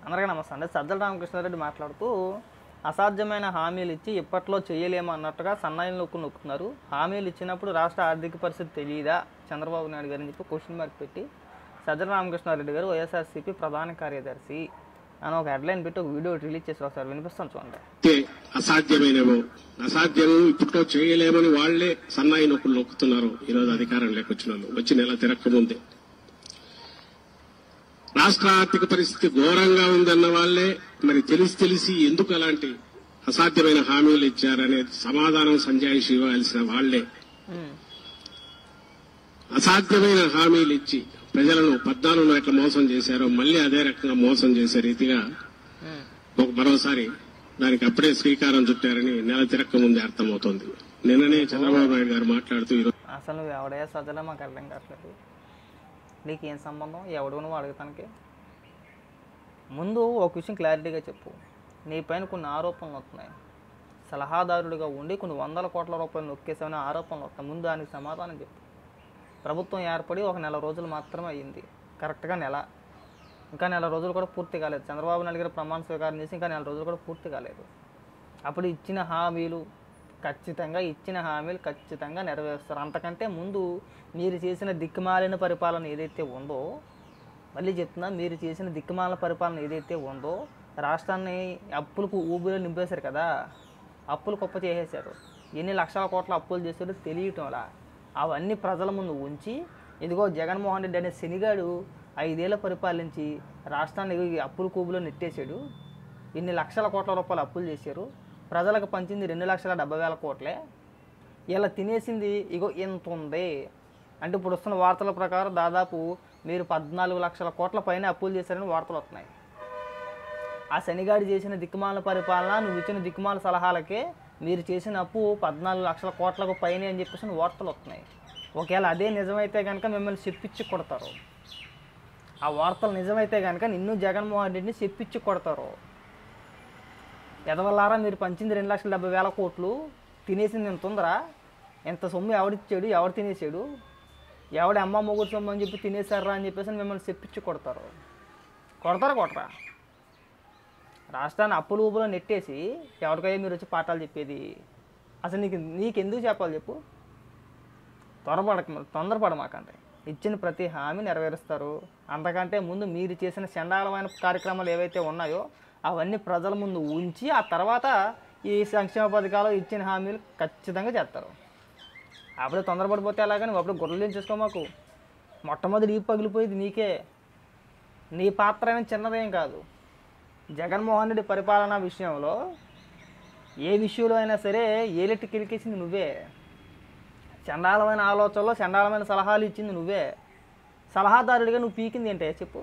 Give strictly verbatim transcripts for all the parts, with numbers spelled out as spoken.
అందరికీ నమస్తే అండి. సజ్జల రామకృష్ణారెడ్డి మాట్లాడుతూ అసాధ్యమైన హామీలు ఇచ్చి ఇప్పట్లో చేయలేము అన్నట్టుగా సన్నాయిలు నొక్కు నొక్కుతున్నారు. హామీలు ఇచ్చినప్పుడు రాష్ట్ర ఆర్థిక పరిస్థితి తెలియదా చంద్రబాబు నాయుడు గారు అని చెప్పి క్వశ్చన్ మార్క్ పెట్టి సజ్జల రామకృష్ణారెడ్డి గారు వైఎస్ఆర్సీపీ ప్రధాన కార్యదర్శి అని ఒక హెడ్లైన్ పెట్టి ఒక వీడియో రిలీజ్ చేసి ఒకసారి వినిపిస్తాను చూడండి. అసాధ్యమైనవో అసాధ్యము ఇప్పట్లో చేయలేమని వాళ్లే సన్నాయి నొక్కులు నొక్కుతున్నారు. ఈరోజు అధికారం లేకొచ్చిన వాళ్ళు వచ్చి నెల తిరక్కముందే రాష్ట్ర ఆర్థిక పరిస్థితి ఘోరంగా ఉందన్న వాళ్లే మరి తెలిసి తెలిసి ఎందుకు అలాంటి అసాధ్యమైన హామీలు ఇచ్చారనేది సమాధానం సంజాయిషి ఇవ్వాల్సిన వాళ్లే అసాధ్యమైన హామీలు ఇచ్చి ప్రజలను పద్నాలుగులో ఎట్లా మోసం చేశారో మళ్లీ అదే రకంగా మోసం చేసే రీతిగా ఒక మరోసారి దానికి అప్పుడే శ్రీకారం చుట్టారని నెల తిరక్క ముందే అర్థమవుతోంది. నిన్ననే చంద్రబాబు నాయుడు గారు మాట్లాడుతూ అసలు ఎవడే సజ్జల మాకు అర్థం కావట్లేదు. నీకేం సంబంధం ఎవడు నువ్వు అడుగుతానికి? ముందు ఒక విషయం క్లారిటీగా చెప్పు. నీ పైన కొన్ని ఆరోపణలు వస్తున్నాయి. సలహాదారుడిగా ఉండి కొన్ని వందల కోట్ల రూపాయలు నొక్కేసామని ఆరోపణలు వస్తాయి. ముందు దానికి సమాధానం చెప్పు. ప్రభుత్వం ఏర్పడి ఒక నెల రోజులు మాత్రమే అయ్యింది. కరెక్ట్గా నెల, ఇంకా నెల రోజులు కూడా పూర్తి కాలేదు. చంద్రబాబు నాయుడు గారు ప్రమాణ స్వీకారం చేసి ఇంకా నెల రోజులు కూడా పూర్తి కాలేదు. అప్పుడు ఇచ్చిన హామీలు ఖచ్చితంగా ఇచ్చిన హామీలు ఖచ్చితంగా నెరవేరుస్తారు. అంతకంటే ముందు మీరు చేసిన దిక్కుమాలిన పరిపాలన ఏదైతే ఉందో, మళ్ళీ చెప్తున్నా, మీరు చేసిన దిక్కుమాలిన పరిపాలన ఏదైతే ఉందో రాష్ట్రాన్ని అప్పులకు ఊబిలో నింపేశారు కదా, అప్పులు గొప్ప చేసేశారు. ఎన్ని లక్షల కోట్ల అప్పులు చేశారో తెలియటం అలా అవన్నీ ప్రజల ముందు ఉంచి, ఇదిగో జగన్మోహన్ రెడ్డి అనే శనిగాడు ఐదేళ్ల పరిపాలించి రాష్ట్రాన్ని అప్పుల కూబులో నెట్టేశాడు. ఇన్ని లక్షల కోట్ల రూపాయలు అప్పులు చేశారు. ప్రజలకు పంచింది రెండు లక్షల డెబ్బై వేల కోట్లే. ఇలా తినేసింది ఇగో ఎంత ఉంది అంటే ఇప్పుడు వస్తున్న వార్తల ప్రకారం దాదాపు మీరు పద్నాలుగు లక్షల కోట్ల పైన అప్పులు చేశారని వార్తలు వస్తున్నాయి. ఆ శనిగాడి చేసిన దిక్కుమాల పరిపాలన, నువ్వు ఇచ్చిన దిక్కుమాల సలహాలకే మీరు చేసిన అప్పు పద్నాలుగు లక్షల కోట్లకు పైన అని చెప్పేసి వార్తలు వస్తున్నాయి. ఒకవేళ అదే నిజమైతే కనుక మిమ్మల్ని చెప్పించి కొడతారు. ఆ వార్తలు నిజమైతే కనుక నిన్ను జగన్మోహన్ రెడ్డిని చెప్పించి కొడతారు. ఎదవల్లారా, మీరు పంచింది రెండు లక్షల డెబ్బై వేల కోట్లు, తినేసింది ఎంత ఉందరా? ఎంత సొమ్ము ఎవడిచ్చాడు, ఎవడు తినేసాడు, ఎవడ అమ్మ మొగుడు సొమ్ము అని చెప్పి తినేశారా అని చెప్పేసి మిమ్మల్ని చెప్పించి కొడతారు. కొడతారా కొట్టరా? రాష్ట్రాన్ని అప్పుల ఊపులో నెట్టేసి ఎవరికైనా మీరు వచ్చి పాఠాలు చెప్పేది? అసలు నీకు నీకెందుకు చెప్పాలి చెప్పు? త్వరపడక తొందరపడమాకండి. ఇచ్చిన ప్రతి హామీ నెరవేరుస్తారు. అంతకంటే ముందు మీరు చేసిన చండాలమైన కార్యక్రమాలు ఏవైతే ఉన్నాయో అవన్నీ ప్రజల ముందు ఉంచి ఆ తర్వాత ఈ సంక్షేమ పథకాలు ఇచ్చిన హామీలు ఖచ్చితంగా చేస్తారు. అప్పుడే తొందరపడిపోతే అలాగే నువ్వు అప్పుడు గొర్రెలు చేసుకో. మాకు మొట్టమొదటి ఈ పగిలిపోయేది నీకే. నీ పాత్ర అయినా చిన్నదేం కాదు. జగన్మోహన్ రెడ్డి పరిపాలన విషయంలో ఏ విషయంలో అయినా సరే ఏలెట్టి కిలికేసింది నువ్వే. చండాలమైన ఆలోచనలో చండాలమైన సలహాలు ఇచ్చింది నువ్వే. సలహాదారుడిగా నువ్వు పీకింది ఏంటే చెప్పు?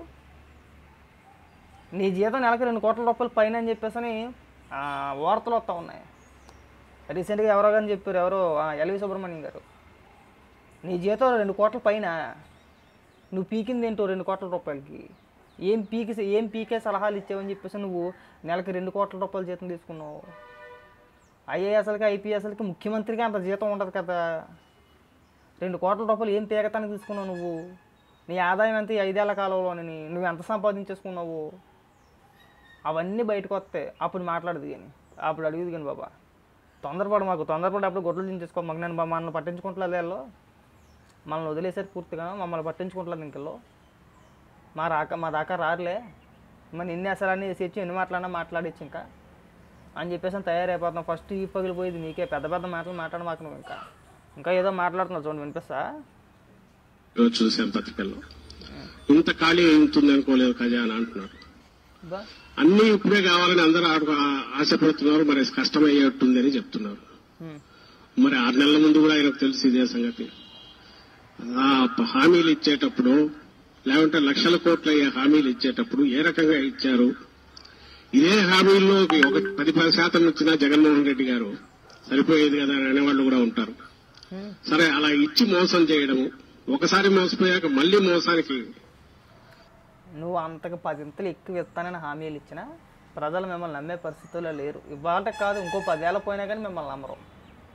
నీ జీతం నెలకు రెండు కోట్ల రూపాయలు పైన అని చెప్పేసి వార్తలు వస్తూ ఉన్నాయి. రీసెంట్గా ఎవరో కానీ చెప్పారు, ఎవరో ఎల్వి సుబ్రహ్మణ్యం గారు, నీ జీతం రెండు కోట్ల పైన, నువ్వు పీకింది ఏంటో రెండు కోట్ల రూపాయలకి. ఏం పీకి ఏం పీకే సలహాలు ఇచ్చావని చెప్పేసి నువ్వు నెలకి రెండు కోట్ల రూపాయల జీతం తీసుకున్నావు. ఐఏఎస్లకి ఐపీఎస్లకి ముఖ్యమంత్రికి అంత జీతం ఉండదు కదా. రెండు కోట్ల రూపాయలు ఏం పీకతానికి తీసుకున్నావు నువ్వు? నీ ఆదాయం ఎంత ఈ ఐదేళ్ల కాలంలోని నువ్వు ఎంత సంపాదించేసుకున్నావు? అవన్నీ బయటకు వస్తాయి. అప్పుడు మాట్లాడదు కానీ, అప్పుడు అడుగుది కానీ బాబా తొందరపడు. మాకు తొందరపడి అప్పుడు గొడ్డలు దించేసుకో. మాకు నేను మనల్ని పట్టించుకుంటలేదు. వీళ్ళు మనల్ని వదిలేసారు పూర్తిగా, మమ్మల్ని పట్టించుకుంటలేదు. ఇంకల్లో మా రాక మా దాకా రారులే, మన ఎన్ని అసలన్నీ వేసేసి ఎన్ని మాట్లాడినా మాట్లాడచ్చు ఇంకా అని చెప్పేసి తయారైపోతున్నాం. ఫస్ట్ ఈ పగిలిపోయేది నీకే. పెద్ద పెద్ద మాటలు మాట్లాడ మాకు నువ్వు ఇంకా ఇంకా ఏదో మాట్లాడుతున్నావు చూడండి, వినిపిస్తా. చూసాం పత్రికల్లో ఇంత ఖాళీ అవుతుంది అనుకోలేదు ఖజానా అంటున్నారు. అన్ని ఇప్పుడే కావాలని అందరూ ఆశపడుతున్నారు. మరి కష్టమయ్యేట్టుంది అని చెప్తున్నారు. మరి ఆరు నెలల ముందు కూడా ఆయనకు తెలిసి ఇదే సంగతి. ఆ హామీలు ఇచ్చేటప్పుడు లేకుంటే లక్షల కోట్ల అయ్యే హామీలు ఇచ్చేటప్పుడు ఏ రకంగా ఇచ్చారు? ఇదే హామీల్లో ఒక పది పది శాతం ఇచ్చినా జగన్మోహన్ రెడ్డి గారు సరిపోయేది కదా అని అనేవాళ్ళు కూడా ఉంటారు. సరే, అలా ఇచ్చి మోసం చేయడము, ఒకసారి మోసపోయాక మళ్లీ మోసానికి నువ్వు అంతకు పదింతలు ఎక్కువ ఇస్తానని హామీలు ఇచ్చినా ప్రజలు మిమ్మల్ని నమ్మే పరిస్థితుల్లో లేరు. ఇవాళ కాదు, ఇంకో పదేళ్ళ పోయినా కానీ మిమ్మల్ని నమ్మరు.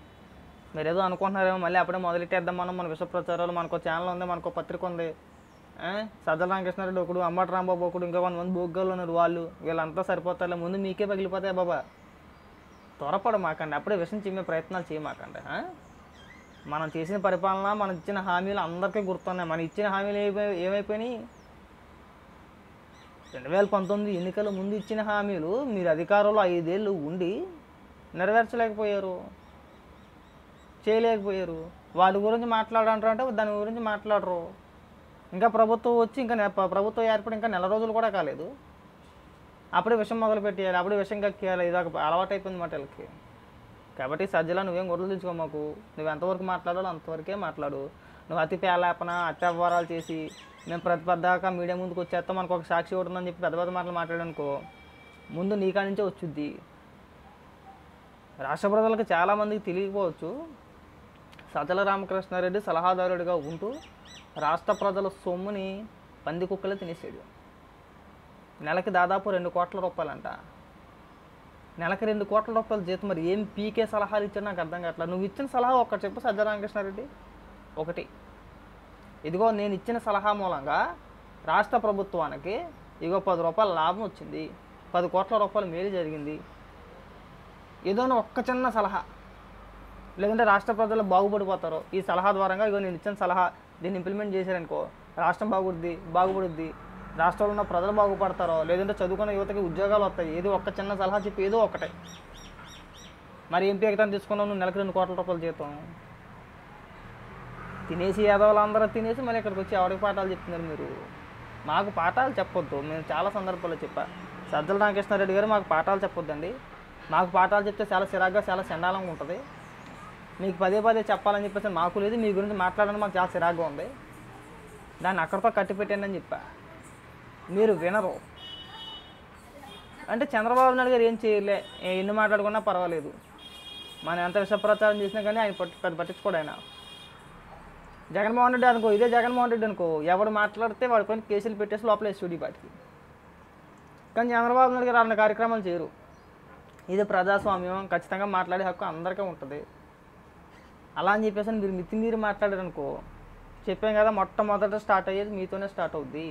మీరేదో అనుకుంటున్నారేమో మళ్ళీ అప్పుడే మొదలెట్టేద్దాం మనం. మన విష ప్రచారాలు, మనకు ఛానల్ ఉంది, మనకు పత్రిక ఉంది, సజ్జల రామకృష్ణారెడ్డి ఒకడు, అంబటి రాంబాబు ఒకడు, ఇంకా కొంతమంది బొగ్గలు ఉన్నారు, వాళ్ళు వీళ్ళంతా సరిపోతారులే, ముందు మీకే పగిలిపోతాయి బాబా. త్వరపడ మాకండి, అప్పుడే విషయం చిమ్మే ప్రయత్నాలు చేయమాకండి. మనం చేసిన పరిపాలన, మనం ఇచ్చిన హామీలు అందరికీ గుర్తున్నాయి. మనం ఇచ్చిన హామీలు ఏమైపోయి ఏమైపోయినాయి రెండు వేల పంతొమ్మిది ఎన్నికల ముందు ఇచ్చిన హామీలు మీరు అధికారంలో ఐదేళ్ళు ఉండి నెరవేర్చలేకపోయారు, చేయలేకపోయారు. వాటి గురించి మాట్లాడంటారంటే దాని గురించి మాట్లాడరు. ఇంకా ప్రభుత్వం వచ్చి ఇంకా ప్రభుత్వం ఏర్పడి ఇంకా నెల రోజులు కూడా కాలేదు, అప్పుడే విషయం మొదలు పెట్టేయాలి, అప్పుడే విషయం కక్కేయాలి. ఇది ఒక అలవాటు అయిపోయింది మాట వీళ్ళకి. కాబట్టి సజ్జల నువ్వేం గొడవలు తెచ్చుకో మాకు. నువ్వు ఎంతవరకు మాట్లాడాలో అంతవరకే మాట్లాడు. నువ్వు అతి పేలాపన అత్యవహారాలు చేసి మేము ప్రతి పెద్దాక మీడియా ముందుకు వచ్చేస్తాం, మనకు ఒక సాక్షి ఒకటి ఉందని చెప్పి పెద్ద పెద్ద మాటలు మాట్లాడనుకో, ముందు నీ కాడి నుంచే వచ్చుద్ది. రాష్ట్ర ప్రజలకు చాలామందికి తెలియకపోవచ్చు, సజ్జల రామకృష్ణారెడ్డి సలహాదారుడిగా ఉంటూ రాష్ట్ర ప్రజల సొమ్ముని పంది కుక్కలే తినేసాడు. నెలకి దాదాపు రెండు కోట్ల రూపాయలంట. నెలకి రెండు కోట్ల రూపాయల జీతం. మరి ఏం పీకే సలహాలు ఇచ్చాడు నాకు అర్థం కావట్లేదు. నువ్వు ఇచ్చిన సలహా ఒక్కటి చెప్పు సజ్జల రామకృష్ణారెడ్డి. ఒకటి, ఇదిగో నేను ఇచ్చిన సలహా మూలంగా రాష్ట్ర ప్రభుత్వానికి ఇగో పది రూపాయల లాభం వచ్చింది, పది కోట్ల రూపాయలు మేలు జరిగింది, ఏదోనో ఒక్క చిన్న సలహా, లేదంటే రాష్ట్ర ప్రజలు బాగుపడిపోతారు ఈ సలహా ద్వారంగా, ఇగో నేను ఇచ్చిన సలహా దీన్ని ఇంప్లిమెంట్ చేశారనుకో రాష్ట్రం బాగుపడుద్ది బాగుపడుద్ది రాష్ట్రంలో ఉన్న ప్రజలు బాగుపడతారో, లేదంటే చదువుకున్న యువతకి ఉద్యోగాలు వస్తాయి, ఏదో ఒక్క చిన్న సలహా చెప్పి ఏదో ఒకటే. మరి ఏం పీకటాన్ని తీసుకున్నావు నువ్వు నెలకు రెండు కోట్ల రూపాయలు జీతం తినేసి, యాదవులందరూ తినేసి మళ్ళీ ఇక్కడికి వచ్చి ఎవరికి పాఠాలు చెప్తున్నారు మీరు. మాకు పాఠాలు చెప్పొద్దు, మేము చాలా సందర్భాల్లో చెప్పా. సజ్జల రామకృష్ణారెడ్డి గారు మాకు పాఠాలు చెప్పొద్దండి, మాకు పాఠాలు చెప్తే చాలా చిరాగ్గా చాలా చండాలంగా ఉంటుంది. మీకు పదే పదే చెప్పాలని చెప్పేసి మాకు లేదు, మీ గురించి మాట్లాడడానికి మాకు చాలా చిరాగ్గా ఉంది, దాన్ని అక్కడితో కట్టి పెట్టండి అని చెప్పా. మీరు వినరు. అంటే చంద్రబాబు నాయుడు గారు ఏం చేయలే, ఎన్ని మాట్లాడుకున్నా పర్వాలేదు, మనం ఎంత విషప్రచారం చేసినా కానీ ఆయన పట్టి పెద్ద పట్టించుకోడు. ఆయన జగన్మోహన్ రెడ్డి అనుకో, ఇదే జగన్మోహన్ రెడ్డి అనుకో, ఎవడు మాట్లాడితే వాడి పైన కేసులు పెట్టేసి లోపల వేసి పాటికి. కానీ చంద్రబాబు నాయుడు గారు అన్న కార్యక్రమాలు చేయరు. ఇది ప్రజాస్వామ్యం, ఖచ్చితంగా మాట్లాడే హక్కు అందరికీ ఉంటుంది. అలా అని చెప్పేసి మీరు మితి మీరు మాట్లాడారు అనుకో, చెప్పాం కదా మొట్టమొదట స్టార్ట్ అయ్యేది మీతోనే స్టార్ట్ అవుద్ది.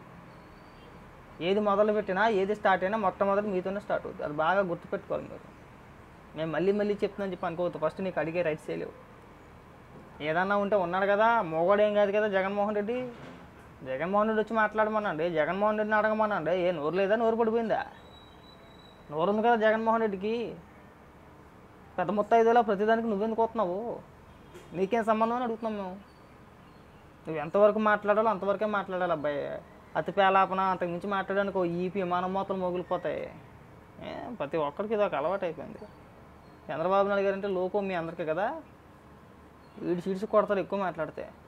ఏది మొదలు పెట్టినా ఏది స్టార్ట్ అయినా మొట్టమొదటి మీతోనే స్టార్ట్ అవుతుంది. అది బాగా గుర్తుపెట్టుకోవాలి మీరు. మేము మళ్ళీ మళ్ళీ చెప్తున్నాను చెప్పి అనుకోవద్దు. ఫస్ట్ నీకు అడిగే రైట్స్ చేయలేవు. ఏదన్నా ఉంటే ఉన్నాడు కదా, మోగోడేం కాదు కదా జగన్మోహన్ రెడ్డి. జగన్మోహన్ రెడ్డి వచ్చి మాట్లాడమనండి, జగన్మోహన్ రెడ్డిని అడగమనండి. ఏ నోరు లేదా, నోరు పడిపోయిందా? నోరు ఉంది కదా జగన్మోహన్ రెడ్డికి. పెద్ద ముత్తైదులో ప్రతిదానికి నువ్వెందుకు వస్తున్నావు? నీకేం సంబంధం అని అడుగుతున్నాం మేము. నువ్వు ఎంతవరకు మాట్లాడాలో అంతవరకే మాట్లాడాలి అబ్బాయి. అతి పేలాపన అంతకు మించి మాట్లాడడానికి ఈపీ విమానం మూతలు మొగిలిపోతాయి. ప్రతి ఒక్కరికి ఇది ఒక అలవాటు అయిపోయింది. చంద్రబాబు నాయుడు గారు అంటే లోకం మీ అందరికీ కదా, వీడి సీడ్స్ కొడతారు ఎక్కువ మాట్లాడితే.